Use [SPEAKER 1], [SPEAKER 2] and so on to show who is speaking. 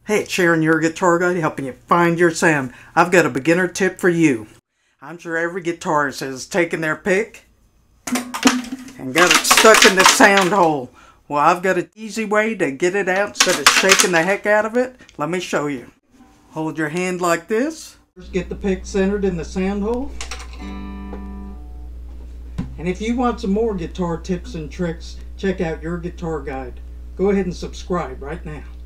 [SPEAKER 1] Hey, it's Sharon YourGuitarGuide, helping you find your sound. I've got a beginner tip for you. I'm sure every guitarist has taken their pick and got it stuck in the sound hole. Well, I've got an easy way to get it out instead of shaking the heck out of it. Let me show you. Hold your hand like this. First, get the pick centered in the sound hole. And if you want some more guitar tips and tricks, check out Your Guitar Guide. Go ahead and subscribe right now.